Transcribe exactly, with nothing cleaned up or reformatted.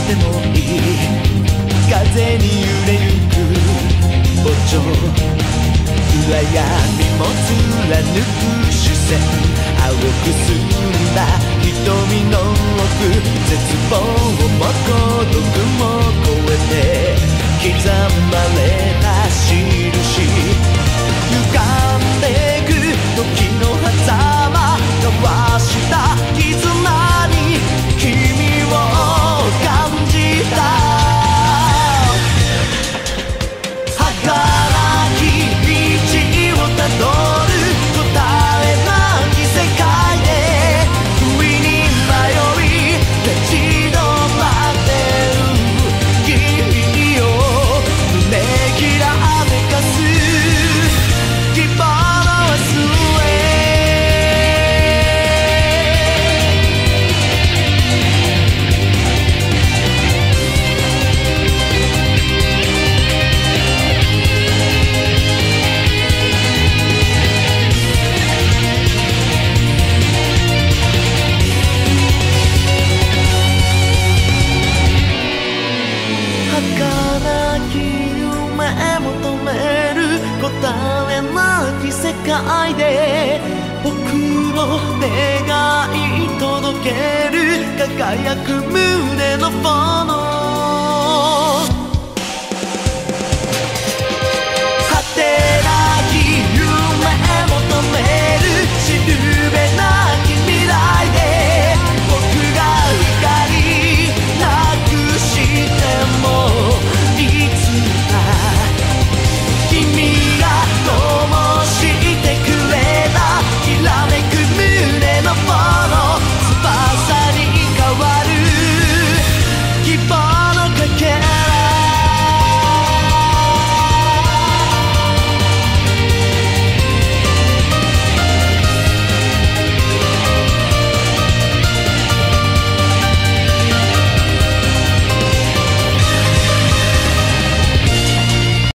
でもいい風に揺れゆく歩調暗闇も貫く視線青く澄んだ瞳の奥絶望も孤独も超えて刻まれた印歪んでく時の狭間交わした絆に君を感じた儚き道をたどる答えなき世界で不意に迷い立ち止まってる君を胸きらめかす希望の明日へ儚き夢求める答えなき世界で僕の願い届ける輝く胸の炎